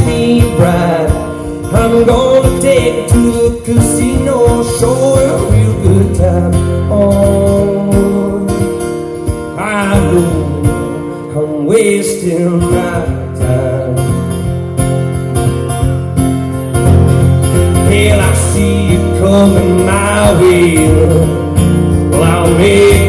me bright. I'm gonna take you to the casino, show you a real good time. Oh, I know I'm wasting my time. Hell, I see you coming my way. Well, I'll make